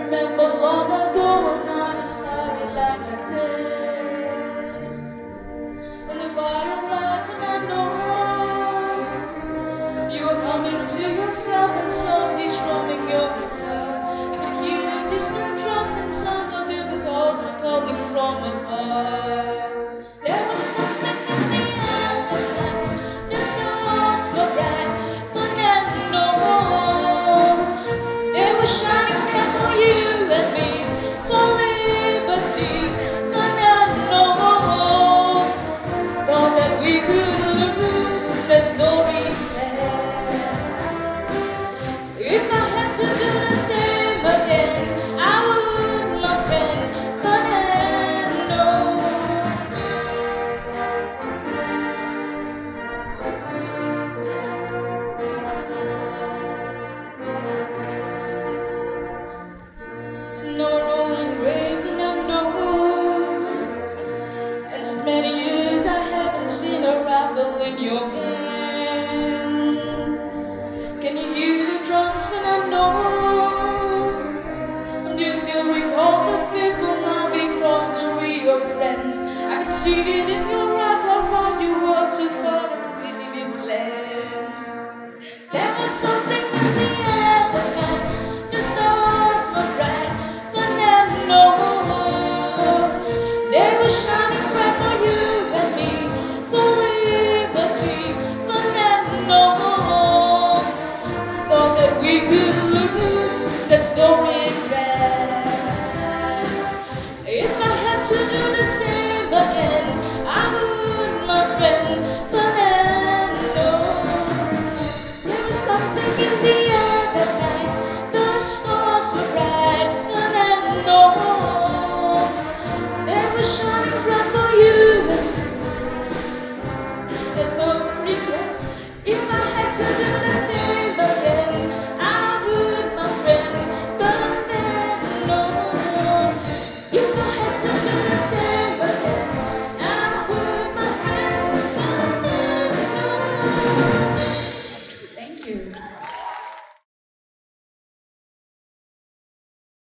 remember long ago another starry night like this. In the firelight, Fernando, you were humming to yourself and softly strumming your guitar. I could hear the distant drums and sounds of bugle calls were calling from afar. There was something in the air tonight. The stars were bright, Fernando. They were shining there for you and me, for liberty, Fernando. Thought that we could lose, there's no regret. If I had to do the same again, I would, my friend, Fernando. No rolling grave, Fernando. And so many years I haven't seen a rifle in your hand. Can you hear the drums, Fernando? And do you still recall the faithful night we crossed the Rio Grande? I can see it in your eyes how far you were to far to really this land. There was something in the air tonight. The stars were bright, Fernando. They were shining bright for you and me, for liberty, Fernando. Thought that we could lose, there's no regret. If I had to do the same again, I would, my friend, Fernando. There was something in the air that night. The stars were bright, Fernando. They were shining bright for you. There's no